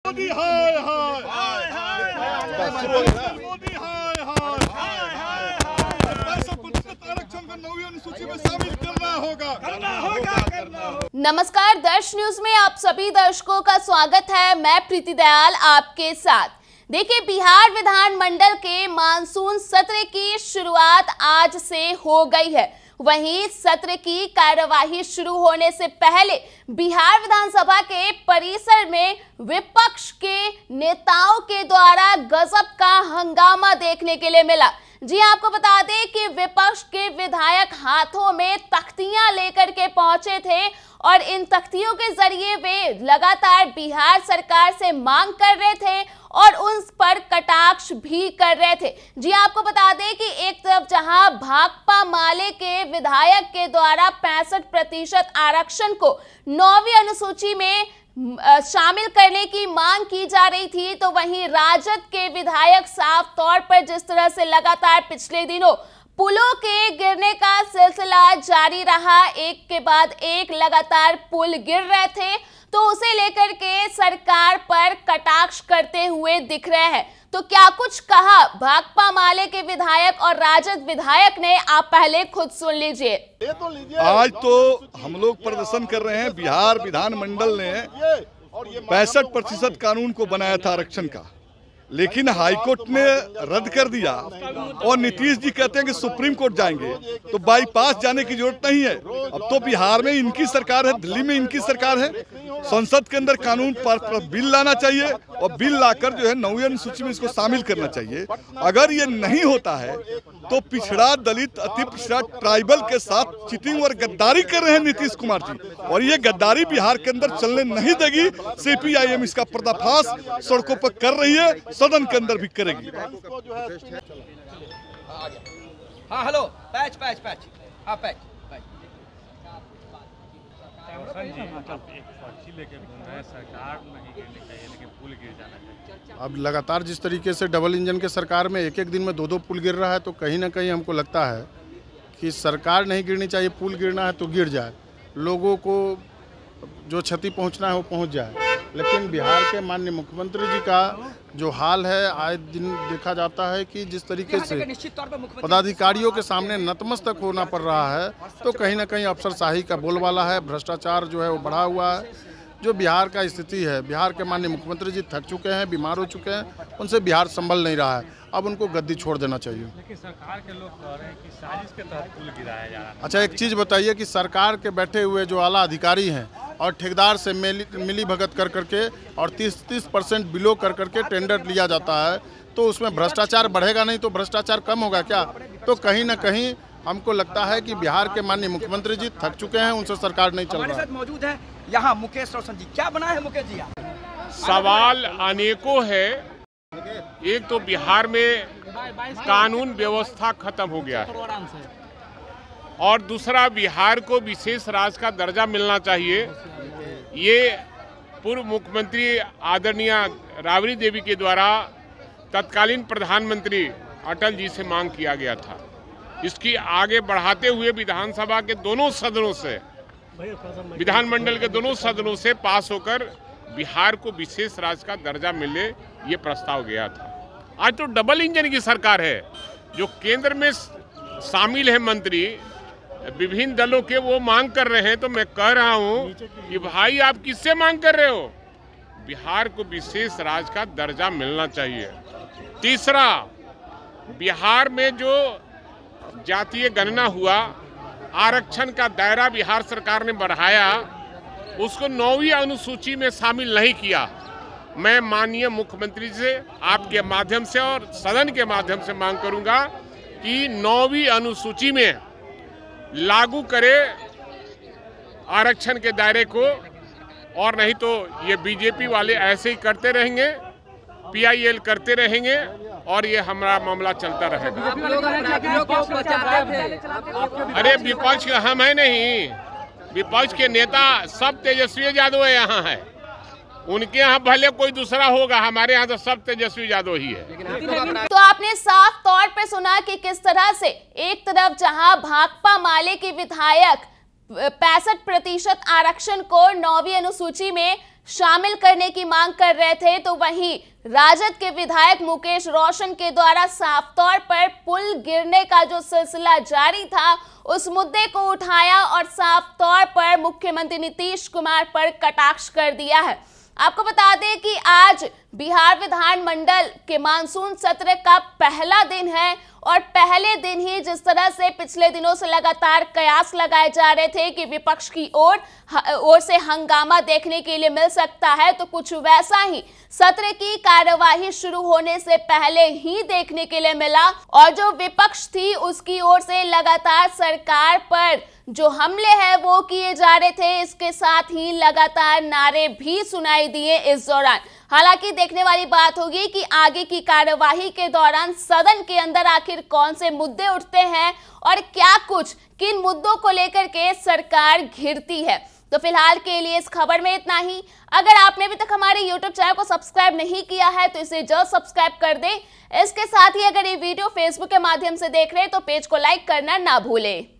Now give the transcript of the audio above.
मोदी हाय हाय मोदी हाय हाय 65% आरक्षण को 9वीं अनुसूची में शामिल करना होगा। नमस्कार, दर्श न्यूज में आप सभी दर्शकों का स्वागत है। मैं प्रीति दयाल आपके साथ। देखिए, बिहार विधानमंडल के मानसून सत्र की शुरुआत आज से हो गई है। वहीं सत्र की कार्यवाही शुरू होने से पहले बिहार विधानसभा के परिसर में विपक्ष के नेताओं के द्वारा गजब का हंगामा देखने के लिए मिला। जी आपको बता दें कि विपक्ष के विधायक हाथों में तख्तियां लेकर के पहुंचे थे और इन तख्तियों के जरिए वे लगातार बिहार सरकार से मांग कर रहे थे और उन पर कटाक्ष भी कर रहे थे। जी आपको बता दें कि एक तरफ जहां भाकपा माले के विधायक के द्वारा 65% आरक्षण को 9वीं अनुसूची में शामिल करने की मांग की जा रही थी, तो वहीं राजद के विधायक साफ तौर पर जिस तरह से लगातार पिछले दिनों पुलों के गिरने का सिलसिला जारी रहा, एक के बाद एक लगातार पुल गिर रहे थे, तो उसे लेकर के सरकार पर कटाक्ष करते हुए दिख रहे हैं। तो क्या कुछ कहा भाकपा माले के विधायक और राजद विधायक ने, आप पहले खुद सुन लीजिए। आज तो हम लोग प्रदर्शन कर रहे हैं। बिहार विधानमंडल ने 65% कानून को बनाया था आरक्षण का, लेकिन हाईकोर्ट ने रद्द कर दिया और नीतीश जी कहते हैं कि सुप्रीम कोर्ट जाएंगे, तो बाईपास जाने की जरूरत नहीं है। अब तो बिहार में इनकी सरकार है, दिल्ली में इनकी सरकार है। संसद के अंदर कानून पर बिल लाना चाहिए और बिल लाकर जो है 9वीं अनुसूची में इसको शामिल करना चाहिए। अगर ये नहीं होता है तो पिछड़ा, दलित, अति पिछड़ा, ट्राइबल के साथ चीटिंग और गद्दारी कर रहे हैं नीतीश कुमार जी, और ये गद्दारी बिहार के अंदर चलने नहीं देगी। CPIM इसका पर्दाफाश सड़कों पर कर रही है, सदन के अंदर भी करेगी। हाँ हेलो, पैच पैच पैच, हाँ पैच पैच। सरकार नहीं गिरनी चाहिए, लेकिन पुल गिर जाना चाहिए। अब लगातार जिस तरीके से डबल इंजन के सरकार में एक दिन में 2 पुल गिर रहा है, तो कहीं ना कहीं हमको लगता है कि सरकार नहीं गिरनी चाहिए, पुल गिरना है तो गिर जाए, लोगों को जो क्षति पहुंचना है वो पहुंच जाए। लेकिन बिहार के माननीय मुख्यमंत्री जी का जो हाल है, आए दिन देखा जाता है कि जिस तरीके से पदाधिकारियों के सामने नतमस्तक होना पड़ रहा है, तो कहीं ना कहीं अफसरशाही का बोलबाला है, भ्रष्टाचार जो है वो बढ़ा हुआ है। जो बिहार का स्थिति है, बिहार के माननीय मुख्यमंत्री जी थक चुके हैं, बीमार हो चुके हैं, उनसे बिहार संभल नहीं रहा है। अब उनको गद्दी छोड़ देना चाहिए। लेकिन सरकार के लोग कह रहे हैं कि साजिश के तहत पुल गिराया जा रहा है। अच्छा, एक चीज़ बताइए कि सरकार के बैठे हुए जो आला अधिकारी हैं और ठेकेदार से मिली भगत कर करके और 30% बिलो कर करके टेंडर लिया जाता है, तो उसमें भ्रष्टाचार बढ़ेगा नहीं तो भ्रष्टाचार कम होगा क्या? तो कहीं ना कहीं हमको लगता है कि बिहार के माननीय मुख्यमंत्री जी थक चुके हैं, उनसे सरकार नहीं चल रहा है। हमारे साथ मौजूद है यहाँ मुकेश रोशन जी। क्या बना है मुकेश जी? सवाल अनेकों है। एक तो बिहार में कानून व्यवस्था खत्म हो गया है, और दूसरा बिहार को विशेष राज्य का दर्जा मिलना चाहिए। ये पूर्व मुख्यमंत्री आदरणीय राबड़ी देवी के द्वारा तत्कालीन प्रधानमंत्री अटल जी से मांग किया गया था। इसकी आगे बढ़ाते हुए विधानसभा के दोनों सदनों से, विधानमंडल के दोनों सदनों से पास होकर बिहार को विशेष राज्य का दर्जा मिले, ये प्रस्ताव गया था। आज तो डबल इंजन की सरकार है, जो केंद्र में शामिल है मंत्री विभिन्न दलों के, वो मांग कर रहे हैं। तो मैं कह रहा हूं कि भाई आप किससे मांग कर रहे हो? बिहार को विशेष राज्य का दर्जा मिलना चाहिए। तीसरा, बिहार में जो जातीय गणना हुआ, आरक्षण का दायरा बिहार सरकार ने बढ़ाया, उसको 9वीं अनुसूची में शामिल नहीं किया। मैं माननीय मुख्यमंत्री से आपके माध्यम से और सदन के माध्यम से मांग करूंगा कि 9वीं अनुसूची में लागू करे आरक्षण के दायरे को, और नहीं तो ये बीजेपी वाले ऐसे ही करते रहेंगे, PIL करते रहेंगे, और ये हमारा मामला चलता रहेगा। अरे विपक्ष हम है नहीं, विपक्ष के नेता सब तेजस्वी यादव यहाँ है। उनके यहाँ भले कोई दूसरा होगा, हमारे यहाँ तो सब तेजस्वी यादव ही है। तो आपने साफ तौर पे सुना कि किस तरह से एक तरफ जहां भाकपा माले के विधायक 65% आरक्षण को 9वीं अनुसूची में शामिल करने की मांग कर रहे थे, तो वहीं राजद के विधायक मुकेश रोशन के द्वारा साफ तौर पर पुल गिरने का जो सिलसिला जारी था उस मुद्दे को उठाया और साफ तौर पर मुख्यमंत्री नीतीश कुमार पर कटाक्ष कर दिया है। आपको बता दें कि आज बिहार विधानमंडल के मानसून सत्र का पहला दिन है और पहले दिन ही जिस तरह से पिछले दिनों से लगातार कयास लगाए जा रहे थे कि विपक्ष की ओर से हंगामा देखने के लिए मिल सकता है, तो कुछ वैसा ही सत्र की कार्यवाही शुरू होने से पहले ही देखने के लिए मिला और जो विपक्ष थी उसकी ओर से लगातार सरकार पर जो हमले हैं वो किए जा रहे थे। इसके साथ ही लगातार नारे भी सुनाई दिए इस दौरान। हालांकि देखने वाली बात होगी कि आगे की कार्यवाही के दौरान सदन के अंदर आखिर कौन से मुद्दे उठते हैं और क्या कुछ किन मुद्दों को लेकर के सरकार घिरती है। तो फिलहाल के लिए इस खबर में इतना ही। अगर आपने अभी तक हमारे YouTube चैनल को सब्सक्राइब नहीं किया है तो इसे जल्द सब्सक्राइब कर दें। इसके साथ ही अगर ये वीडियो Facebook के माध्यम से देख रहे हैं तो पेज को लाइक करना ना भूलें।